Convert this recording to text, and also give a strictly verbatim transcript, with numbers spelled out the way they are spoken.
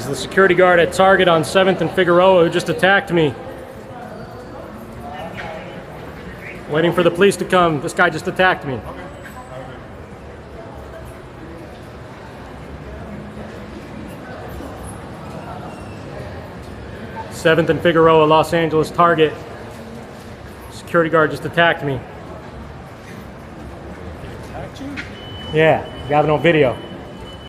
the security guard at Target on seventh and Figueroa who just attacked me. Waiting for the police to come. This guy just attacked me. seventh and Figueroa, Los Angeles, Target. Security guard just attacked me. He attacked you? Yeah, got it on video.